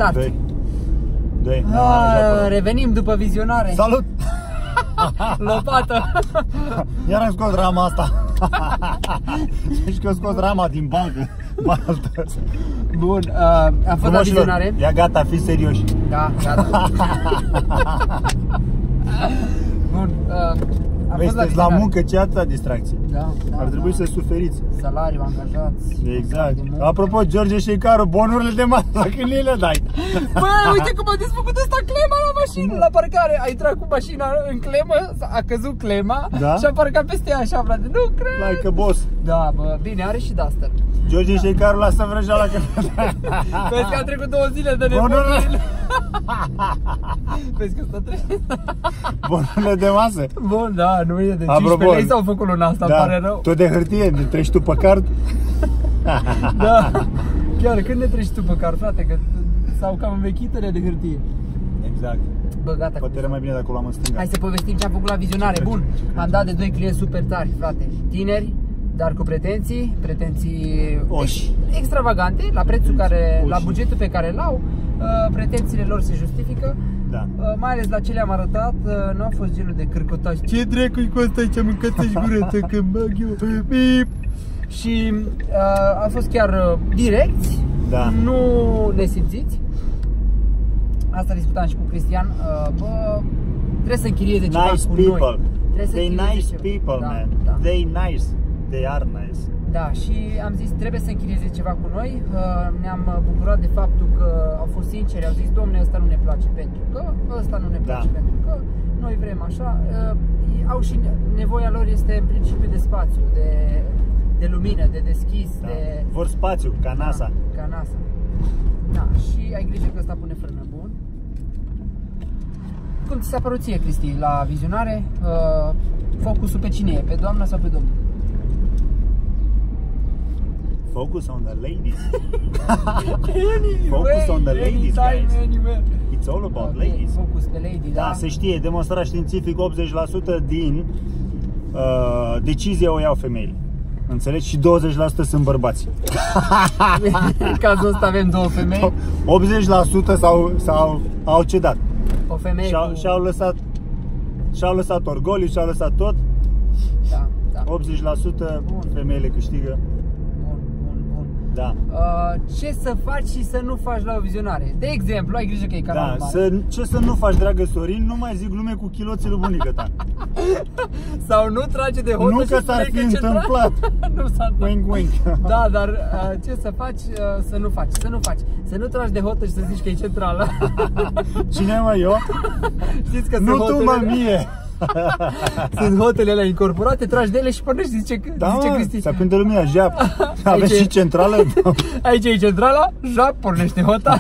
start. Doi. Revenim după vizionare. Salut! Lopată. Iar am scos rama asta. Deci că am scos rama din bancă. Bun, a fost la vizionare. Ia gata, fiți serioși. Da, gata. Bun, a fost la la muncă, ce atâta distracție. Da, ar trebui să suferiți. Salariu, angajați. Exact. Apropo, George Șeicaru, bonurile de masă, când le dai? Bă, uite cum a desfăcut ăsta clema la mașină, la parcare. A intrat cu mașina în clemă, a căzut clema, da? Și a parcat peste ea așa, frate. Nu cred. Like a boss. Da, bă, bine, are și Duster. George Șeicaru lasă vrăjeala că... Vezi că a trecut 2 zile de nebunie. Vezi că stă trist. Bonurile de masă. Bun, da, nu e de 15 lei s-au făcut luna asta, da, pare rău. Tot de hârtie, ne treci tu pe card. Da, chiar când ne treci tu pe card, frate, că s-au cam învechitele de hârtie. Exact. Bă, gata. Poate era mai bine dacă o luam în stânga. Hai să povestim ce am făcut la vizionare. Bun, am dat de 2 clienți super tari, frate. Tineri, dar cu pretenții extravagante, la prețul care, la bugetul pe care l-au, pretențiile lor se justifică. Da. Mai ales la ce le-am arătat, nu a fost genul de cârcotaș. Ce dracu-i cu asta aici, mâncați-și gurătă, că bag eu. Bip. Și a fost chiar direcți, da. Nu nesimțiți. Asta discutam și cu Cristian. Bă, trebuie să închirieze ceva nice cu people. noi. They nice ceva. People, da, man. Da. They nice. They are nice. Da, și am zis trebuie să închirieze ceva cu noi. Ne-am bucurat de faptul că au fost sinceri, au zis, domne, ăsta nu ne place pentru că, ăsta nu ne place pentru că, noi vrem așa. Au și nevoia lor este în principiu de spațiu, de lumină, de deschis, da. Vor spațiu, ca NASA. Da, ca NASA. Da, și ai grijă că ăsta pune frână, bun. Cum ți s-a părut ție, Cristi, la vizionare? Focusul pe cine e? Pe doamna sau pe domnul? Focus on the ladies. Focus on the ladies, guys. It's all about ladies. Focus pe ladies, da. Se știe, demonstrat științific, 80% din decizie o iau femeile. Înțelegi? Și 20% sunt bărbați. În cazul ăsta avem 2 femei. 80% au cedat. O femeie și-au lăsat orgoliu, și-au lăsat tot. Da, da. 80% femeile câștigă. Da. Ce să faci și să nu faci la o vizionare? De exemplu, ai grijă că e canalul mare. Ce să nu faci, dragă Sorin, nu mai zic glume cu chiloții lui bunica ta. Sau nu trage de hotă. Nu că s-ar fi întâmplat. Nu s-a întâmplat. Wink, wink. Da, dar ce să faci, să nu faci, să nu faci. Să nu tragi de hotă și să zici că e centrală. Cine, mă, eu? Știți că nu tu, mă, mie. Sunt hotele alea incorporate, tragi de ele și pornești, zice Cristi. Se aprinde lumina, jap. Aveți și centrală? Aici e centrala, jap, pornește hota.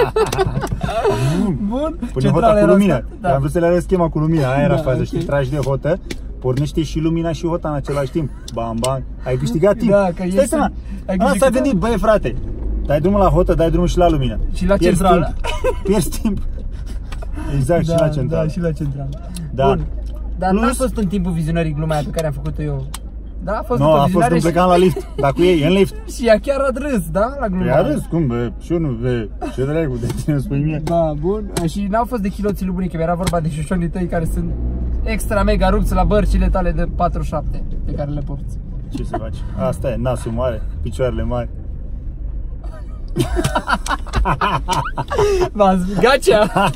Bun. Pune hota cu lumina. Da. Am vrut să le arăt schema cu lumina, aia era faza, știi, tragi de hotă, pornește și lumina și hota în același timp. Bam, bam, ai câștigat timp. Da, că stai seama, asta s-a gândit, băi frate, dai drumul la hotă, dai drumul și la lumină. Și la centrală. Pierzi timp. Exact, și la centrală. Da, și la centrală. Da. Bun. Dar n-a fost în timpul vizionării gluma aia pe care am făcut-o eu. Da, a fost a fost când plecam la lift, dar cu ei, în lift. Și ea chiar a râs, da, la gluma aia. A râs, cum, bă, și eu nu, bă, ce dracu de tine spui mie. Da, bun, și n-au fost de chiloții lui bunică, era vorba de șoșonii tăi care sunt extra mega rupți la bărcile tale de 47 pe care le porți. Ce să faci? Asta e, nasul mare, picioarele mari. Gacea!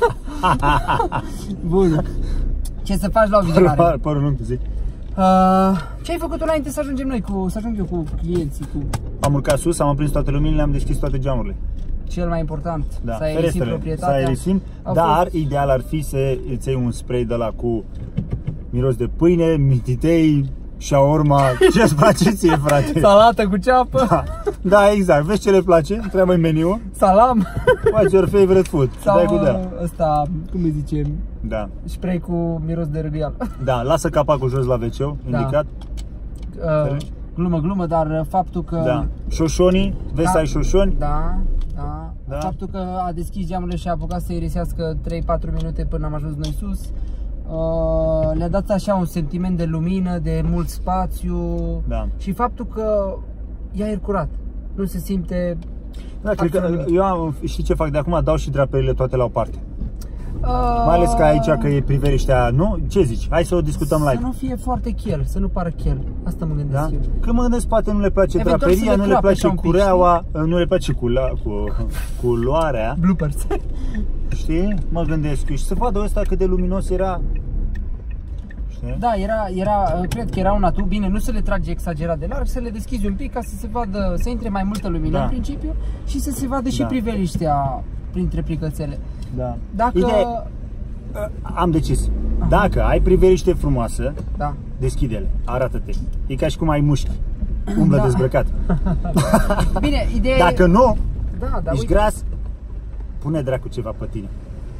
Bun. Ce să faci la o vizionare? Părul lung, zic. Ce ai făcut înainte să ajungem noi, să ajung eu cu clienții? Am urcat sus, am aprins toate luminile, am deschis toate geamurile. Cel mai important, da, să aerisim proprietatea. Să aerisim, dar ideal ar fi să îți iei un spray de la cu miros de pâine, mititei, shawarma, ce-ți place ție, frate? Salată cu ceapă. Da, da, exact, vezi ce le place, întreabă-i meniu. Salam. What's your favorite food? Sau ăsta, cum îi zicem? Da. Spray cu miros de râgâială. Da, lasă capacul jos la WC, indicat. Glumă, dar faptul că... Da. Șoșonii, vezi să ai șoșoni? Da. Faptul că a deschis geamurile și a apucat să irisească 3-4 minute până am ajuns noi sus. Le-a dat așa un sentiment de lumină, de mult spațiu. Da. Și faptul că e aer curat. Nu se simte Da, cred că eu știi ce fac de acum? Dau și draperile toate la o parte. Mai ales că aici, că e priveliștea, nu? Ce zici? Hai să o discutăm live. Să nu fie foarte chel, să nu pară chel. Asta mă gândesc eu. Când mă gândesc, poate nu le place draperia, nu le place cureaua, nu le place culoarea. Bloopers. Știi? Mă gândesc și să vadă ăsta cât de luminos era. Știi? Da, cred că era un atu. Bine, nu să le tragi exagerat de larg, să le deschizi un pic ca să se vadă, să intre mai multă lumină în principiu și să se vadă și priveliștea printre plicățele. Da. Dacă... am decis. Aha. Dacă ai priveliște frumoasă, deschide-le, arată-te. E ca și cum ai mușchi. Umblă dezbrăcat. Bine, ideea dacă nu, ești uite. gras, pune dracu ceva pe tine.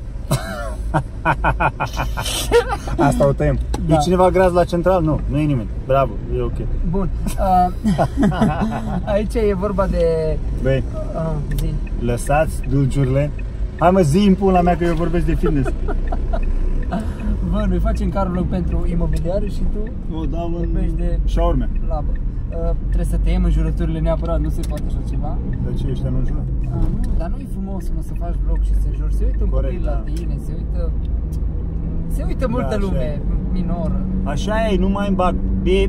Asta o tăiem. E cineva gras la central? Nu, nu e nimeni. Bravo, e ok. Bun. Aici e vorba de... Băi, lăsați dulciurile. Hai mă, zi în pula mea că eu vorbesc de fitness. Bă, noi facem carul pentru imobiliare și tu vorbești de șaurme. Labă. Trebuie să tăiem înjurăturile neapărat, nu se poate așa ceva. De ce ăștia nu înjură? Nu, dar nu e frumos să faci vlog și să înjuri. Se uită un copil la tine, se uită multă lume minoră. Așa e, nu mai îmi bag bip.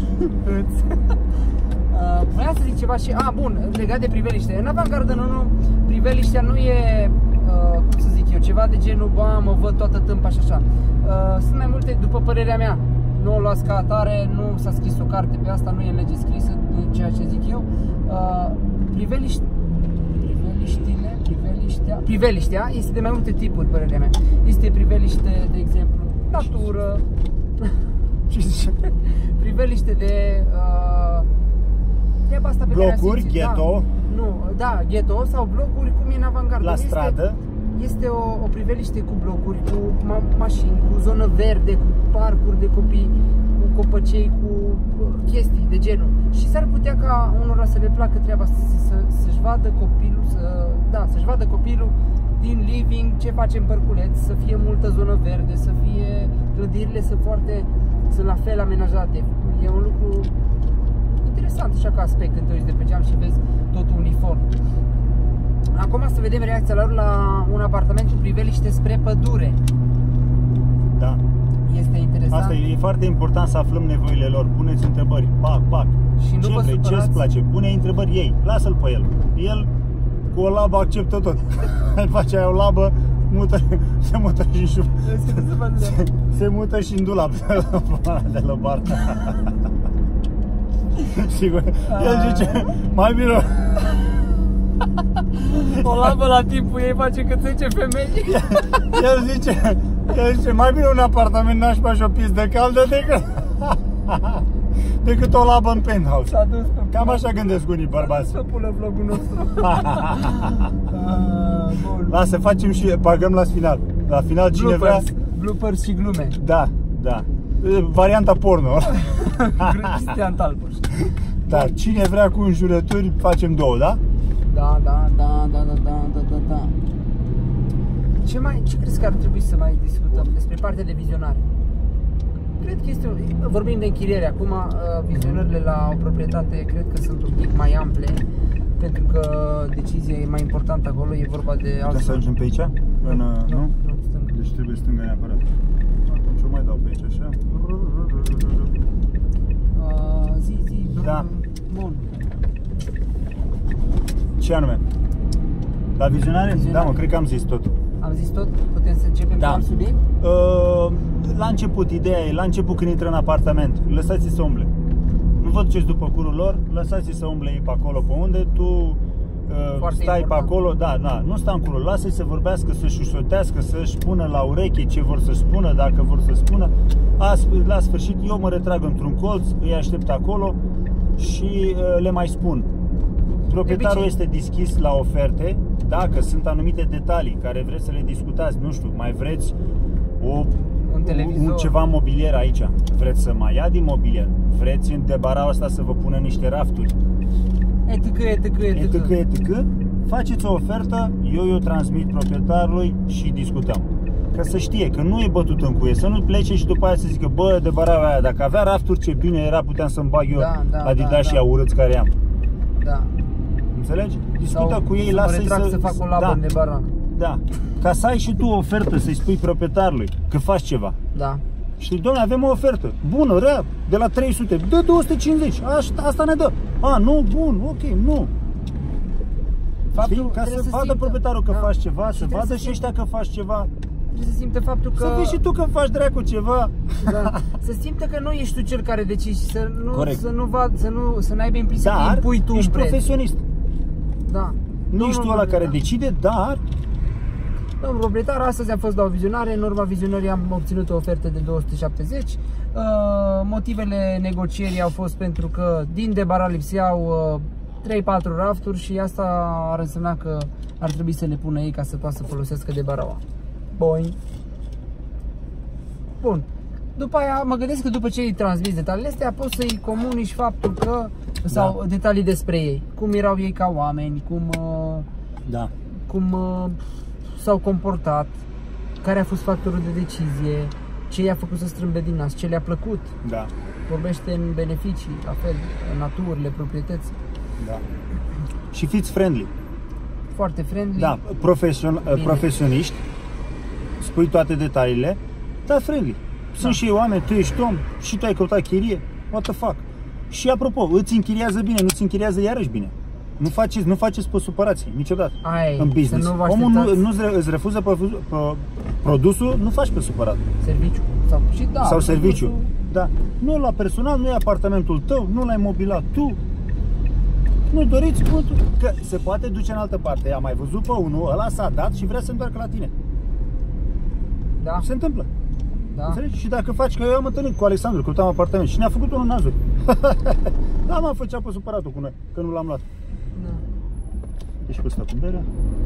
Vreau să zic ceva și, bun, legat de priveliște. În Avantgardă, priveliștea nu e, cum să zic eu, ceva de genul, mă văd toată tâmpa și așa. Sunt mai multe, după părerea mea, nu o luați ca atare, nu s-a scris o carte pe asta, nu e lege scrisă, ceea ce zic eu. Priveliștea este de mai multe tipuri, părerea mea. Este priveliște, de exemplu, natură, priveliște de treaba asta pe blocuri, ghetto. Ghetto sau blocuri cum e în Avantgardă. La stradă. Este o priveliște cu blocuri, cu mașini, cu zonă verde, cu parcuri de copii, cu copăcei, cu chestii de genul. Și s-ar putea ca unora să le placă treaba să-și vadă copilul, să-și vadă copilul din living, ce face în parculeț, să fie multă zonă verde, să fie clădirile sunt la fel amenajate. E un lucru interesant așa ca aspect când te uiți de pe geam și vezi totul uniform. Acum să vedem reacția lor la un apartament cu priveliște spre pădure. Da. Este interesant. Asta e foarte important să aflăm nevoile lor. Puneți întrebări, pac. Și nu ce vrei, ce îți place? Pune întrebări ei, lasă-l pe el. El cu o labă acceptă tot. Face aia o labă, se mută și în dulap de la bar. Sigur. El zice, mai bine. O labă la timpul ei face cât 10 femei. El zice, mai bine un apartament nașpa și o pistă caldă decât o labă în penthouse. Cam așa gândesc unii bărbați. Să pună vlogul nostru. Lasă, facem și pagăm la final. La final cine vrea. Bloopers și glume. Da. Varianta porno. Cristian Talpăș. Da, cine vrea cu înjurături facem 2, da? Da. Ce crezi că ar trebui să mai discutăm despre partea de vizionare? Cred că vorbim de închiriere acum, vizionările la o proprietate cred că sunt un pic mai ample, pentru că decizia e mai importantă acolo, e vorba de altceva. Să ajungem pe aici? Nu? Stânga. Deci trebuie stânga neapărat. Atunci o mai dau pe aici, așa? Zi. Da. Bun. Ce anume? La vizionare? Da, mă, cred că am zis tot. Am zis tot? Putem să începem cu alt subiect? La început, ideea e, la început când intră în apartament, lăsați-i să umble. Nu vă duceți după curul lor, lăsați-i să umble ei pe acolo pe unde, tu stai important. Pe acolo, nu sta în curul, lasă-i să vorbească, să-și ușotească, să-și pună la ureche ce vor să spună, dacă vor să spună. La sfârșit eu mă retrag într-un colț, îi aștept acolo și le mai spun. Proprietarul este deschis la oferte, dacă sunt anumite detalii care vreți să le discutați, nu știu, mai vreți un ceva mobilier aici, vreți să mai ia din mobilier, vreți în debaraul ăsta să vă pună niște rafturi, etc. Faceți o ofertă, eu o transmit proprietarului și discutăm. Ca să știe că nu e bătut în cuie, să nu plece și după aia să zică, bă, debaraua aia, dacă avea rafturi, ce bine era, puteam să-mi bag eu Adidas și urâți care am. Da. înțelegi? Discută sau cu ei, lasă-i să facă o labă de barac. Da, ca să ai și tu o ofertă, să-i spui proprietarului că faci ceva. Da. Și dom'le, avem o ofertă, bună, rea, de la 300, dă 250, asta ne dă. A, nu, bun, ok, nu. Știi? Ca să vadă proprietarul că faci ceva, să vadă și ăștia că faci ceva. Trebuie să simtă faptul că... Să vezi și tu că faci dracu ceva. Da. Să simtă că nu ești tu cel care decizi, să n-aibă impresia că impui tu ești profesionist. Da. Nu ești tu ăla care decide, dar... Domnul proprietar, astăzi am fost la o vizionare, în urma vizionării am obținut o ofertă de 270. Motivele negocierii au fost pentru că din debarat lipseau 3-4 rafturi și asta ar însemna că ar trebui să le pună ei ca să poată să folosească debaraua. Bun. După aia mă gândesc că după ce îi transmiți detaliile astea, poți să-i comunici faptul că, sau detalii despre ei, cum erau ei ca oameni, cum s-au comportat, care a fost factorul de decizie, ce i-a făcut să strâmbe din nas, ce le-a plăcut. Da. Vorbește în beneficii, la fel, naturile, proprietății. Da. Și fiți friendly. Foarte friendly. Da, profesioniști. Spui toate detaliile, dar friendly. Sunt și oameni, tu ești om și tu ai căutat chirie. What the fuck? Și apropo, îți închiriază bine, nu-ți închiriază iarăși bine. Nu faceți pe supărații, niciodată. în business. Omul îți refuză produsul, nu faci pe supărat. Serviciu. Sau serviciu. Da. Nu la personal, nu e apartamentul tău, nu l-ai mobilat tu. Nu doriți, că se poate duce în altă parte. Am mai văzut pe unul, ăla s-a dat și vrea să întoarcă la tine. Da. Se întâmplă. Da. Înțelegi? Și dacă faci, că eu am întâlnit cu Alexandru, căutam apartament și ne-a făcut unul nazuri. Da, mă, făcea pe supăratul cu noi, că nu l-am luat. Da. Ești cu ăsta cu berea?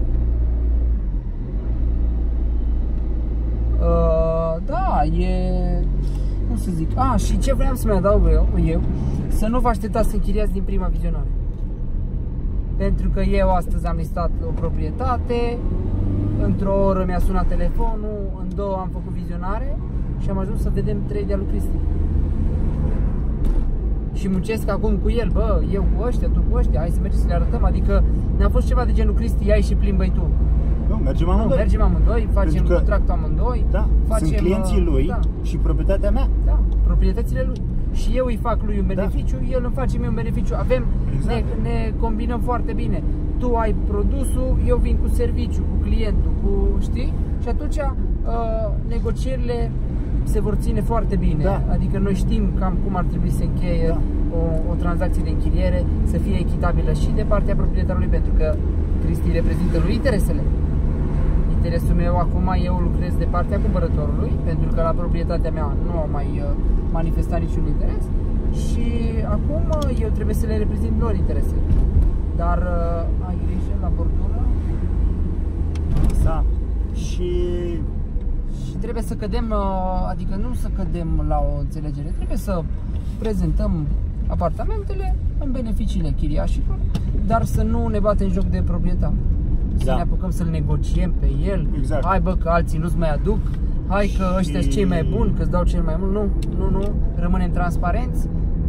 Da, e... Cum să zic? Și ce vreau să mai adaug eu, să nu vă așteptați să închiriați din prima vizionare. Pentru că eu astăzi am listat o proprietate, într-o oră mi-a sunat telefonul, în 2 am făcut vizionare și am ajuns să vedem 3 de-a lui Cristi. Și muncesc acum cu el, bă, eu cu ăștia, tu cu ăștia, hai să mergem să le arătăm. Adică ne-a fost ceva de genul, Cristi, ia și plimbă-i tu. Nu, mergem amândoi. Mergem amândoi, facem contractul amândoi. Da, sunt clienții lui și proprietatea mea. Da, proprietățile lui. Și eu îi fac lui un beneficiu, el îmi face mie un beneficiu. Avem, ne combinăm foarte bine. Tu ai produsul, eu vin cu serviciu, cu clientul, știi? Și atunci negocierile se vor ține foarte bine. Da. Adică noi știm cam cum ar trebui să încheie o tranzacție de închiriere, să fie echitabilă și de partea proprietarului, pentru că Cristi reprezintă lui interesele. Interesul meu acum, eu lucrez de partea cumpărătorului, pentru că la proprietatea mea nu am mai manifestat niciun interes și acum eu trebuie să le reprezint lor interesele. Dar ai grijă la bordură. Da. Și trebuie să cădem, adică nu să cădem la o înțelegere, trebuie să prezentăm apartamentele în beneficiile chiriașilor, dar să nu ne batem în joc de proprietar. Să ne apucăm să-l negociem pe el. Exact. Hai bă, că alții nu-ți mai aduc, hai că ăștia sunt cei mai buni, că-ți dau cel mai mult. Nu, rămânem transparenți,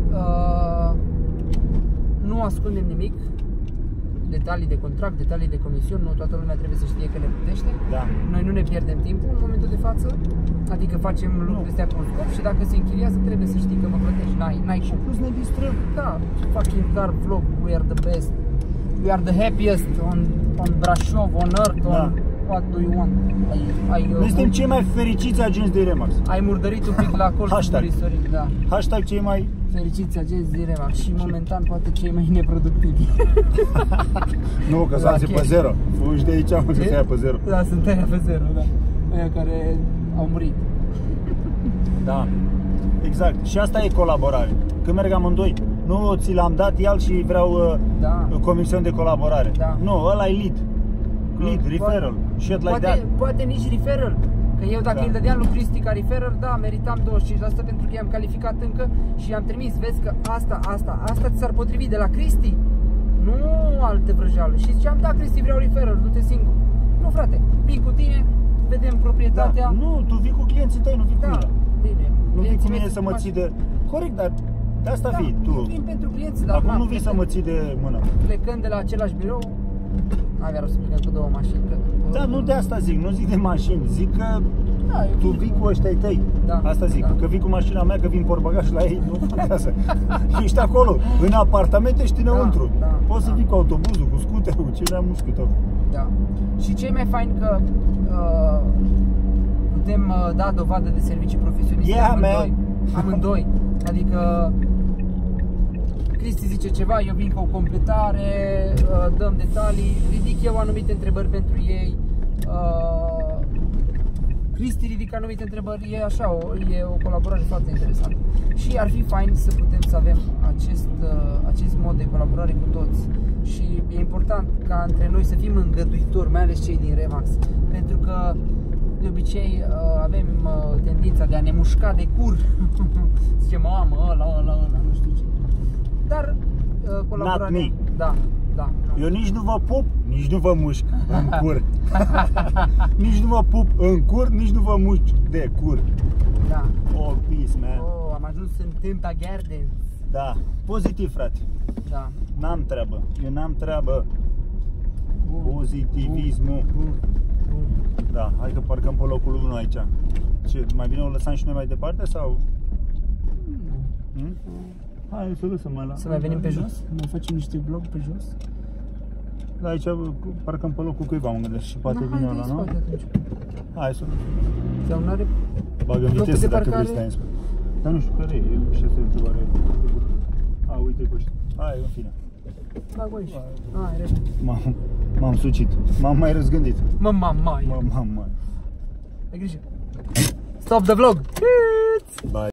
nu ascundem nimic, detalii de contract, detalii de comision, nu toată lumea trebuie să știe că le plătește. Da. Noi nu ne pierdem timpul în momentul de față, adică facem lucrurile astea cu un scop și dacă se închiriază trebuie să știi că mă plătești, n-ai și plus ne distrăm. Da, fucking car vlog, we are the best, we are the happiest on Brașov, on Earth, on what do you want. Noi suntem cei mai fericiți agenți de Remax. Ai murdărit un pic la colțul Sorin, da. Hashtag cei mai fericiți agenți de Remax și momentan poate cei mai neproductivi. Nu, că s-a pe zero. Fugi de aici, mă, că se ia pe zero. Da, sunt aia pe zero, da. Aia care au murit. Da, exact. Și asta e colaborare. Când merg amândoi, nu ți l-am dat el și vreau comision de colaborare. Da. Nu, ăla e lead. Lead, referral, shit like that. Poate nici referral. Că eu dacă îi dădeam lui Cristi ca referral, da, meritam 25% pentru că i-am calificat încă și i-am trimis. Vezi că asta ți s-ar potrivi de la Cristi, nu alte vrăjeală. Și ziceam, da, Cristi, vreau referral, du-te singur. Nu, frate, vin cu tine, vedem proprietatea. Nu, tu vii cu clienții tăi, nu vii cu mine. Bine. Nu vii cu mine să mă ții de... Corect, dar De asta fii tu. Eu vin pentru clienți, dar acum nu vii să mă ții de mână. Plecând de la același birou, n-avea rost să plecăm cu 2 mașini, cred. Da, nu de asta zic, nu zic de mașini, zic că da, tu vii cu ăștia tăi. Da, asta zic, că vii cu mașina mea, că vin porbagaj la ei, nu contează. Ești acolo, în apartament ești înăuntru. Poți să vii cu autobuzul, cu scuterul, cu ce vrea mușchiul tău. Da. Și ce e mai fain că putem da dovadă de servicii profesioniste amândoi. Adică Cristi zice ceva, eu vin cu o completare, dăm detalii, ridic eu anumite întrebări pentru ei, Cristi ridică anumite întrebări, e așa, e o colaborare foarte interesantă. Și ar fi fain să putem să avem acest mod de colaborare cu toți. Și e important ca între noi să fim îngăduitori, mai ales cei din Remax, pentru că de obicei avem tendința de a ne mușca de cur. Zicem, mamă, ăla, nu știu ce. Dar colaborarea... Da. Eu nici nu vă pup, nici nu vă mușc în cur. Nici nu vă pup în cur, nici nu vă mușc de cur. Da. Oh, peace, man. Oh, am ajuns în Tâmpa Gardens. Da, pozitiv, frate. Da. N-am treabă, eu n-am treabă. Pozitivismul. Da, hai că parcăm pe locul 1 aici. Ce, mai bine o lăsăm și noi mai departe sau? Hai să lăsăm mai la... Să mai venim pe jos? Mai facem niște vlog pe jos? Da, aici parcăm pe locul cuiva, mă gândesc, și poate vine ăla, nu? Hai să... Sau n-are... Bagă în vitesă dacă vrei să stai în spate. Dar nu știu care e, și asta e întrebare. A, uite cu ăștia. Hai, în fine. Bag aici. Hai, repede. M-am sucit. M-am mai răzgândit. Mai. Ai Ai grijă. Stop the vlog. Bye.